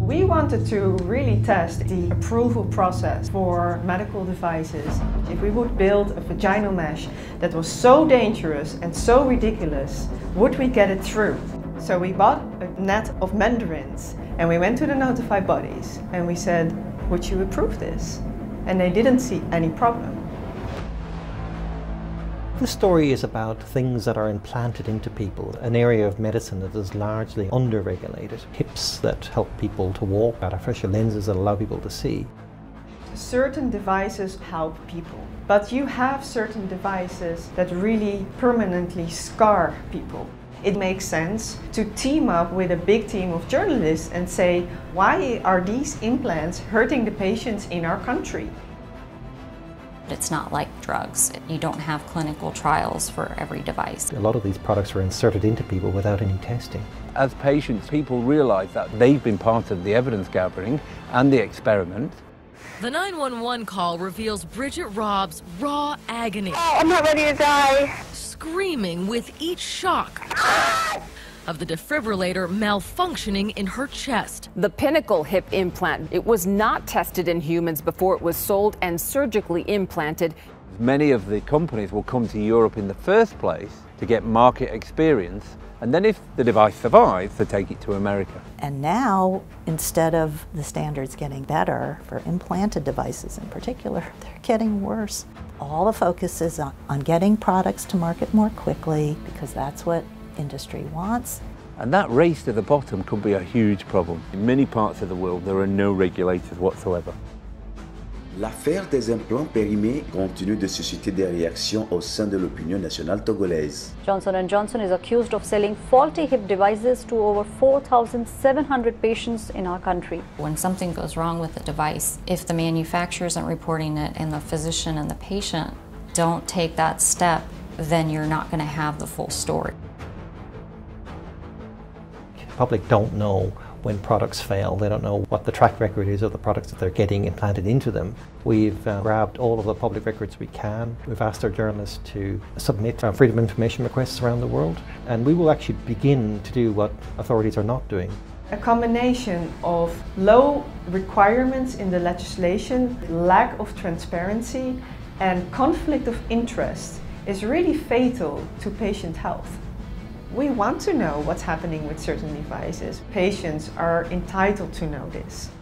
We wanted to really test the approval process for medical devices. If we would build a vaginal mesh that was so dangerous and so ridiculous, would we get it through? So we bought a net of mandarins and we went to the notified bodies and we said, would you approve this? And they didn't see any problem. This story is about things that are implanted into people, an area of medicine that is largely under-regulated. Hips that help people to walk, artificial lenses that allow people to see. Certain devices help people, but you have certain devices that really permanently scar people. It makes sense to team up with a big team of journalists and say, why are these implants hurting the patients in our country? It's not like drugs. You don't have clinical trials for every device. A lot of these products are inserted into people without any testing. As patients, people realise that they've been part of the evidence gathering and the experiment. The 911 call reveals Bridget Robb's raw agony. Oh, I'm not ready to die. Screaming with each shock of the defibrillator malfunctioning in her chest. The Pinnacle hip implant, it was not tested in humans before it was sold and surgically implanted. Many of the companies will come to Europe in the first place to get market experience, and then if the device survives, they take it to America. And now, instead of the standards getting better for implanted devices in particular, they're getting worse. All the focus is on getting products to market more quickly because that's what industry wants. And that race to the bottom could be a huge problem. In many parts of the world, there are no regulators whatsoever. L'affaire des implants périmés continue de susciter des réactions au sein de l'opinion nationale togolaise. Johnson & Johnson is accused of selling faulty hip devices to over 4,700 patients in our country. When something goes wrong with the device, if the manufacturer isn't reporting it and the physician and the patient don't take that step, then you're not going to have the full story. The public don't know when products fail. They don't know what the track record is of the products that they're getting implanted into them. We've grabbed all of the public records we can. We've asked our journalists to submit freedom of information requests around the world, and we will actually begin to do what authorities are not doing. A combination of low requirements in the legislation, lack of transparency, and conflict of interest is really fatal to patient health. We want to know what's happening with certain devices. Patients are entitled to know this.